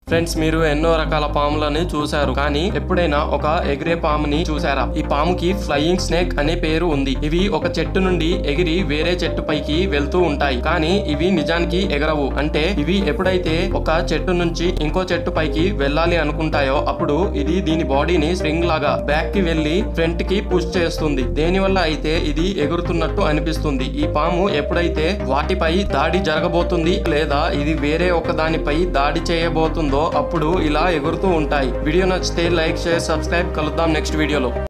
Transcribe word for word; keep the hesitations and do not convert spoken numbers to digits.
Friends, మీరు ఎన్నో రకాల పాములని చూశారు, కానీ ఎప్పుడైనా ఒక ఎగిరే పాముని చూసారా? ఈ పాముకి ఫ్లయింగ్ స్నేక్ అనే పేరు ఉంది. ఇవి ఒక చెట్టు నుండి ఎగిరి వేరే చెట్టు పైకి వెళ్తూ ఉంటాయి, కానీ ఇవి నిజానికి ఎగరవు. అంటే ఇవి ఎప్పుడైతే ఒక చెట్టు నుంచి ఇంకో చెట్టు పైకి వెళ్ళాలి అనుకుంటాయో అప్పుడు ఇది దీని బాడీని స్ప్రింగ్ లాగా బ్యాక్ కి వెళ్లి ఫ్రంట్ కి పుష్ చేస్తుంది. దేని వల్ల అయితే ఇది ఎగురుతున్నట్టు అనిపిస్తుంది. ఈ పాము ఎప్పుడైతే వాటిపై దాడి జరగబోతుంది లేదా ఇది వేరే ఒక దానిపై దాడి చేయబోతుందో అప్పుడు ఇలా ఎగురుతూ ఉంటాయి. వీడియో నచ్చితే లైక్, షేర్, సబ్స్క్రైబ్. కలుద్దాం నెక్స్ట్ వీడియోలో.